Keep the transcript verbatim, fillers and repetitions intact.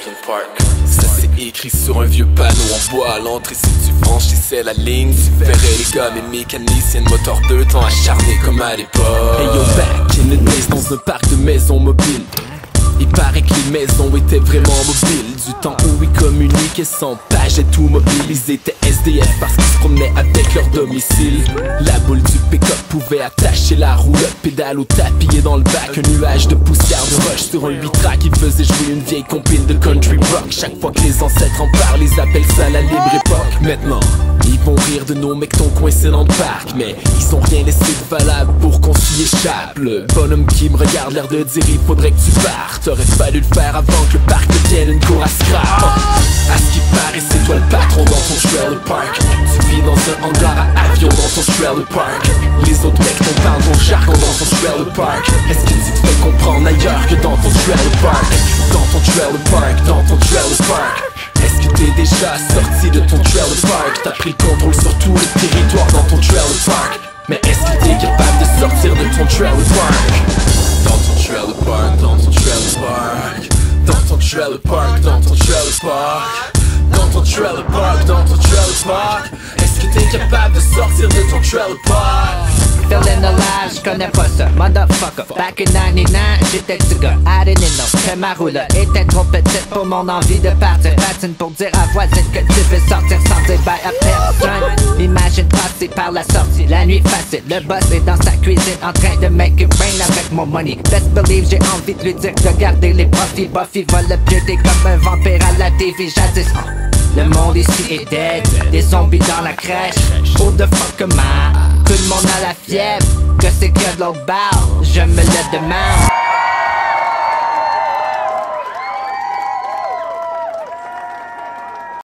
Franklin Park. Ça c'est écrit sur un vieux panneau en bois à l'entrée. Si tu franchissais la ligne, tu verrais les gars, mes mécaniciens de moteur deux temps acharnés comme à l'époque. Hey yo, back in the days dans un parc de maisons mobiles. Il paraît que les maisons étaient vraiment mobiles. Du temps où ils communiquaient sans page et tout mobile. Ils étaient S D F parce qu'ils se promenaient avec leur domicile. La boule du pick-up pouvait attacher la roue. Le pédale au tapis et dans le bac un nuage de poussière de roche sur un huit track qui faisait jouer une vieille compile de country rock. Chaque fois que les ancêtres en parlent, ils appellent ça la libre époque. Maintenant, ils vont rire de nos mecs ton coincés dans le parc, mais ils ont rien laissé de valable pour qu'on s'y échappe. Le bonhomme qui me regarde l'air de dire il faudrait que tu partes. T'aurais fallu le faire avant que le parc devienne une cour à scrap. À ce qui paraît c'est toi le patron dans ton trailer park. Tu vis dans un hangar à avion dans ton trailer park. Les autres mecs t'en parlent ton jargon dans ton trailer park. Est-ce que tu te fais comprendre ailleurs que dans ton trailer park? Dans ton trailer park, dans ton trailer park. Est-ce que t'es déjà sorti de ton trailer park? T'as pris le contrôle sur tout le territoire dans ton trailer park. Mais est-ce que t'es capable de sortir de ton trailer park? Dans ton trailer park, dans ton trailer park. Dans ton trailer park, dans ton trailer park. Dans ton trailer park, dans ton trailer park. Est-ce que t'es capable de sortir de ton trailer park? Feeling alive, j'connais pas ça, motherfucker. Back in ninety-nine, j'étais petit gars, I didn't know que ma roule était trop petite pour mon envie de partir. Patine pour dire à voisine que tu veux sortir sans dire bye à personne. Imagine passer par la sortie, la nuit facile. Le boss est dans sa cuisine en train de make it rain avec mon money. Best believe j'ai envie de lui dire de garder les profits. Buffy va le pieuter comme un vampire à la T V jadis. Le monde ici est dead, des zombies dans la crèche. Who the fuck am I? Tout le monde a la fièvre, que c'est que de l'autre barre, je me le demande.